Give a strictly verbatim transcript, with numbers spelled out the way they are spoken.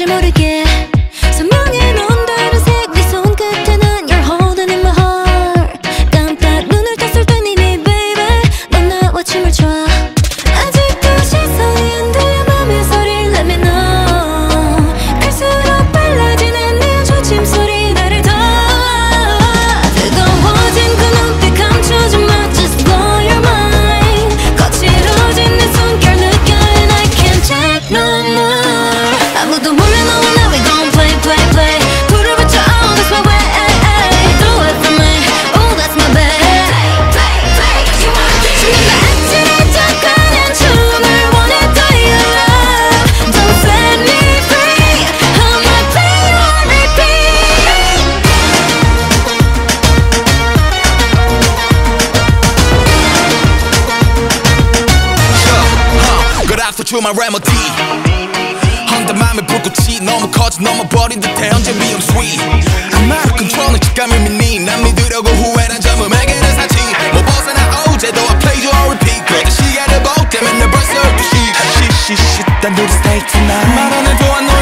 줄 모르게 선명해 넌 다른색 네 손끝에는 You're holding in my heart 깜빡 눈을 떴을 땐 이미 baby 넌 나와 춤을 춰 아직도 시선이 안 들려 맘의 소리 Let me know 갈수록 빨라지는 네 조침 소리 나를 더 뜨거워진 그 눈빛 감추지 마 Just blow your mind 거칠어진 내 숨결 느껴 And I can't take no more 아무도 몰라 너와 나 we gon' play play play 불을 붙여 oh that's my way Do it for me oh that's my babe play play play you wanna dance with me 아찔해져 가는 춤을 원해 do you love Don't set me free I'ma play you on repeat 그래서 주말 레모디 헌데 맘의 불꽃이 너무 커져 넘어버린 듯해 언제 비움 sweet 아마도 컨트롤은 직감을 믿니 난 믿으려고 후회란 점음에게는 사치 못 벗어나 어제도 I played you on repeat 그저 시간을 볼 때면 내 벌써 열두 시 시시시 단둘이 stay tonight 말 안 해도 안